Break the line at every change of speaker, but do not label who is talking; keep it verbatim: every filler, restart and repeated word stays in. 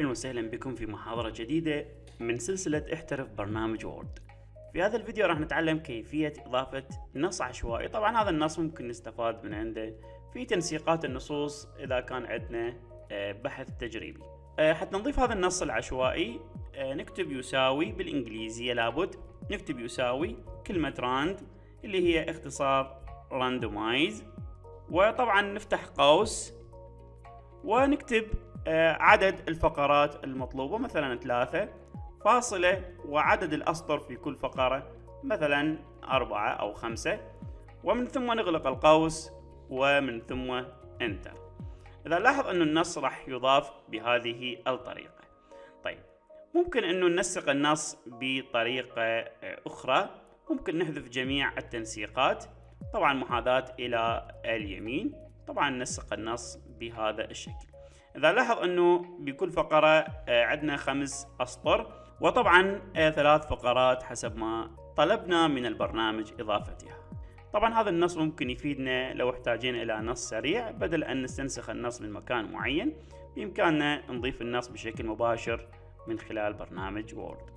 أهلا وسهلا بكم في محاضرة جديدة من سلسلة احترف برنامج وورد. في هذا الفيديو راح نتعلم كيفية إضافة نص عشوائي. طبعا هذا النص ممكن نستفاد من عنده في تنسيقات النصوص إذا كان عندنا بحث تجريبي. حتى نضيف هذا النص العشوائي نكتب يساوي بالإنجليزية، لابد نكتب يساوي كلمة راند اللي هي اختصار randomize، وطبعا نفتح قوس ونكتب عدد الفقرات المطلوبة مثلا ثلاثة فاصلة، وعدد الأسطر في كل فقرة مثلا أربعة أو خمسة، ومن ثم نغلق القوس ومن ثم انتر. إذا لاحظ أن النص راح يضاف بهذه الطريقة. طيب ممكن أنه ننسق النص بطريقة أخرى، ممكن نحذف جميع التنسيقات، طبعا محاذاة إلى اليمين، طبعا ننسق النص بهذا الشكل. إذا لاحظ أنه بكل فقرة عندنا خمس أسطر، وطبعا ثلاث فقرات حسب ما طلبنا من البرنامج إضافتها. طبعا هذا النص ممكن يفيدنا لو احتاجين إلى نص سريع، بدل أن نستنسخ النص من مكان معين بإمكاننا نضيف النص بشكل مباشر من خلال برنامج وورد.